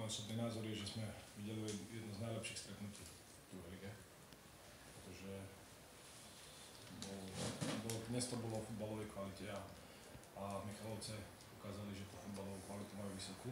osobný názor je, že sme videli jedno z najlepších stretnutí v druhej lige. Pretože dnes to bolo o futbalovej kvalite a Michalovce ukázali, že tú futbalovú kvalitu majú vysokú.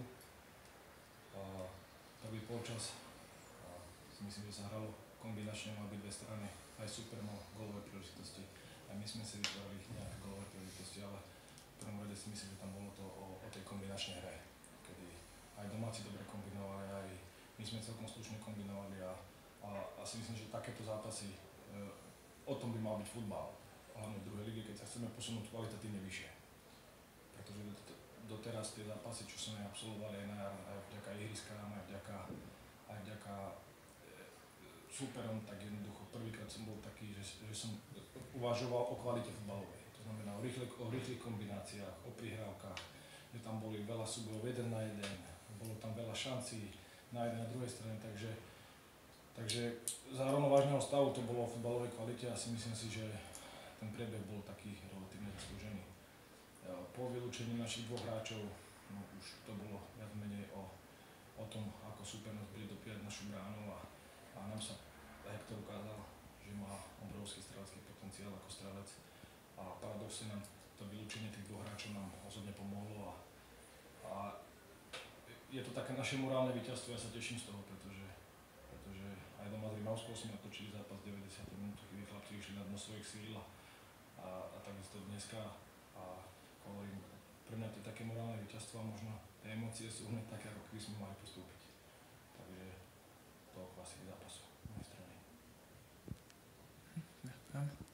Prvý polčas si myslím, že sa hralo kombinačne na obidve strany. Aj super mal gólové príležitosti, aj my sme si vytvorili nejaké gólové príležitosti, ale v prvom rade si myslím, že tam bolo to o tej kombinačnej hre, kedy aj domáci dobre kombinovali, aj my sme celkom slušne kombinovali a si myslím, že takéto zápasy, o tom by mal byť futbal, hlavne v druhej lige, keď sa chceme posunúť kvalitatívne vyššie. Pretože doteraz tie zápasy, čo sme absolvovali aj na jar, aj vďaka ihriskám, aj vďaka superom, tak jednoducho prvýkrát som bol taký, že som uvažoval o kvalite futbalovej. To znamená o rýchlych kombináciách, o prihrávkach, že tam boli veľa súbojov 1 na 1, bolo tam veľa šancí na jednej a druhej strane, takže za rovnovážneho stavu to bolo o futbalovej kvalite a si myslím si, že ten priebeh bol taký relatívne zaslúžený. Po vylúčení našich dvoch hráčov, no už to bolo viac menej o tom, ako super nás bude dopierať našu bránu a nám sa Hector ukázal, že má obrovský strelecký potenciál ako strelec a paradoxne nám to vylúčenie tých dvoch hráčov nám osobne pomohlo a je to také naše morálne víťazstvo, ja sa teším z toho, pretože aj doma s Rimavskou sme otočili zápas 90 minút, kedy chlapci išli na dno svojich síl a takisto dneska a hovorím, pre mňa to je také morálne víťazstvo a možno tie emócie sú hneď také, ako keby sme mali postúpiť. Takže to asi zápasu z mojej strany. Ďakujem.